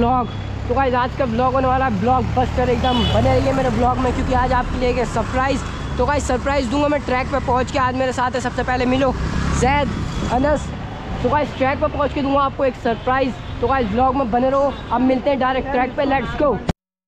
Blog. तो guys आज का ब्लॉग होने वाला है ब्लॉग बस्टर, एकदम बने रहिए मेरे ब्लॉग में क्योंकि आज आपके लिए एक सरप्राइज़। तो गाइस सरप्राइज़ दूंगा मैं ट्रैक पे पहुंच के। आज मेरे साथ है सबसे पहले मिलो जैद, अनस। तो गाइस ट्रैक पे पहुंच के दूंगा आपको एक सरप्राइज़। तो गाइस ब्लॉग में बने रहो। अब मिलते हैं डायरेक्ट ट्रैक पे, लेट्स गो।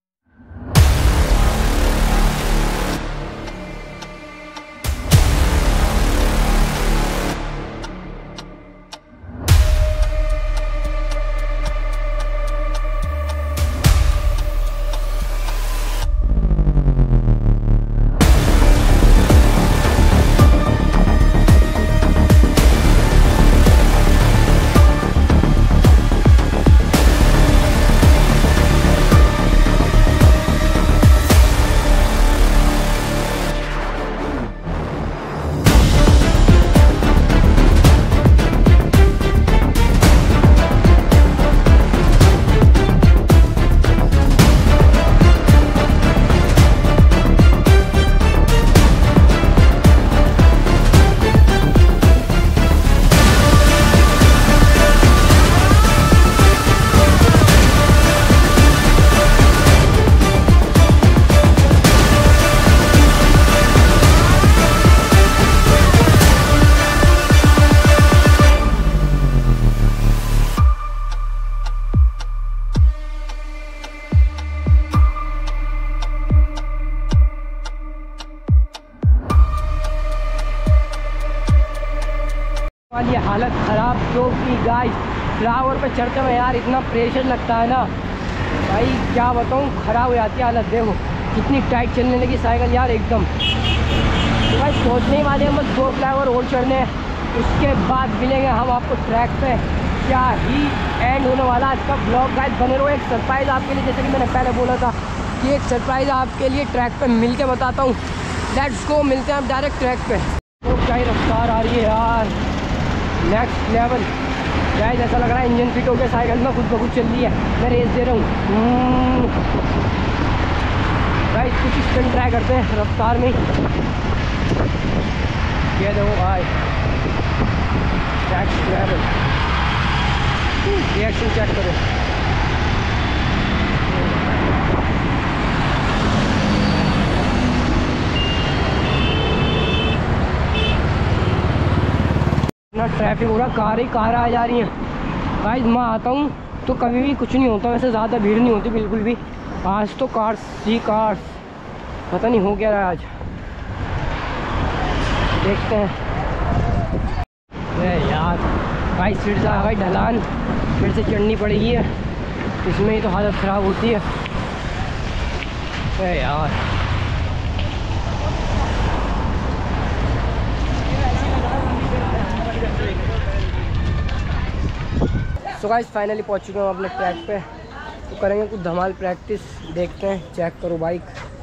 ये हालत ख़राब क्योंकि गाइस फ्लावर पे चढ़ते हुए यार इतना प्रेशर लगता है ना भाई, क्या बताऊँ, ख़राब हो जाती है हालत। देखो कितनी टाइट चलने लगी साइकिल यार एकदम। तो भाई सोचने ही वाले हम बस 2 फ्लावर और चढ़ने, उसके बाद मिलेंगे हम आपको ट्रैक पे। क्या ही एंड होने वाला आज का ब्लॉग। गाइस बने रहो, एक सरप्राइज़ आपके लिए, जैसे कि मैंने पहले बोला था कि एक सरप्राइज़ आपके लिए ट्रैक पर मिल के बताता हूँ। लेट्स गो, मिलते हैं आप डायरेक्ट ट्रैक पर। तो क्या ही रफ्तार आ रही है यार, नेक्स्ट लेवल। गाइस ऐसा लग रहा है इंजन फिट हो गया साइकिल में, खुद ब खुद चल रही है। मैं रेस दे रहा हूँ। गाइस कुछ स्टंट ट्राई करते हैं रफ्तार में। ये देखो भाई, नेक्स्ट लेवल। रिएक्शन चेक करो। ट्रैफिक हो रहा, कार ही कार आ जा रही हैं। गाइस मैं आता हूँ तो कभी भी कुछ नहीं होता, वैसे ज़्यादा भीड़ नहीं होती बिल्कुल भी। आज तो कार्स ही कार्स, पता नहीं हो क्या रहा है आज, देखते हैं। अरे यार गाइस फिर से आ गई ढलान, फिर से चढ़नी पड़ेगी है, इसमें ही तो हालत ख़राब होती है। अरे यार सो गाइस फाइनली पहुंच चुके हैं अपने ट्रैक पे। तो करेंगे कुछ धमाल प्रैक्टिस, देखते हैं। चेक करो बाइक।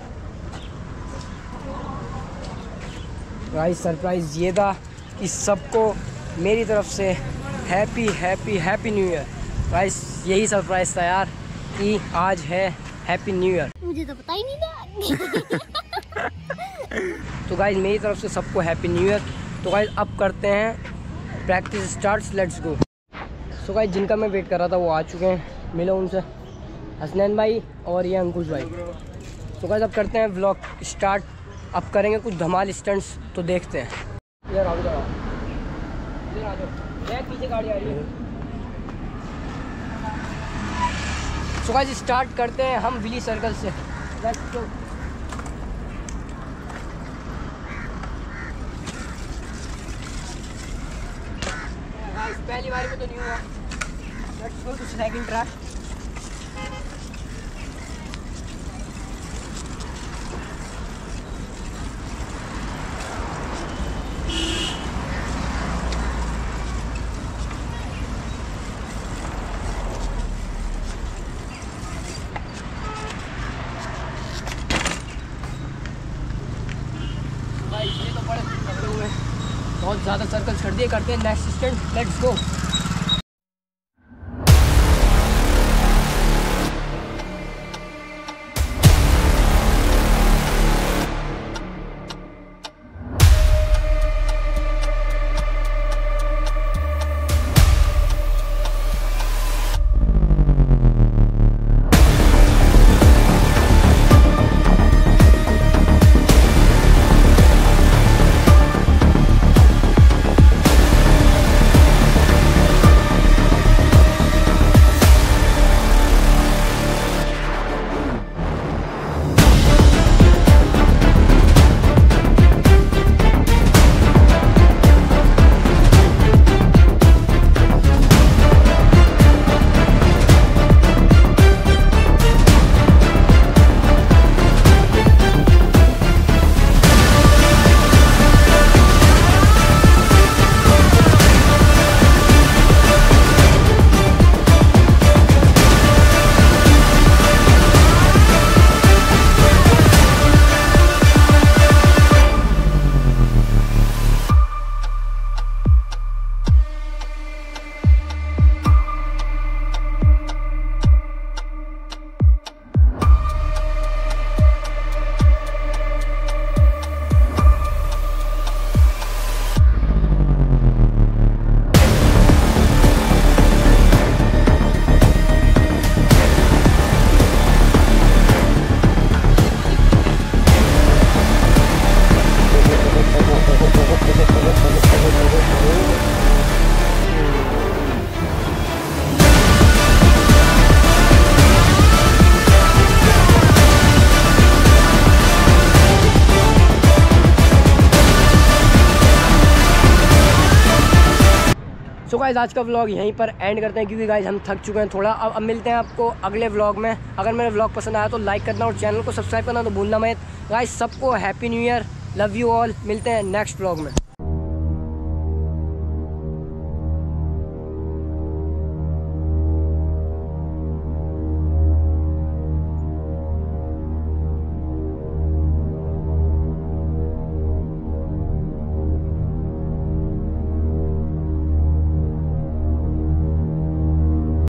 गाइस सरप्राइज़ ये था कि सबको मेरी तरफ से happy happy happy new year. Guys यही सरप्राइज़ था यार कि आज है हैप्पी न्यू ईयर। मुझे तो पता ही नहीं था। तो गाइस मेरी तरफ से सबको हैप्पी न्यू ईयर। तो गाइस अब करते हैं practice starts, let's go. So guys जिनका मैं वेट कर रहा था वो आ चुके हैं, मिलो उनसे, हसनैन भाई और ये अंकुश भाई। तो गाइस अब करते हैं व्लॉग स्टार्ट। अब करेंगे कुछ धमाल स्टंट्स, तो देखते हैं। इधर आओ, इधर आओ, इधर आ जाओ, पीछे गाड़ी आ रही है। सो गाइस स्टार्ट करते हैं हम विली सर्कल से, लेट्स गो। पहली बारी में तो नहीं हुआ, let's go to second try. भाई ये तो बड़े लगे हुए, बहुत ज़्यादा सर्कल कर दिए। करते हैं next stunt, let's go. Guys आज का व्लॉग यहीं पर एंड करते हैं, क्योंकि गाइस हम थक चुके हैं थोड़ा। अब मिलते हैं आपको अगले व्लॉग में। अगर मेरा व्लॉग पसंद आया तो लाइक करना और चैनल को सब्सक्राइब करना तो भूलना मत। गाइस सबको happy new year, love you all. मिलते हैं नेक्स्ट व्लॉग में।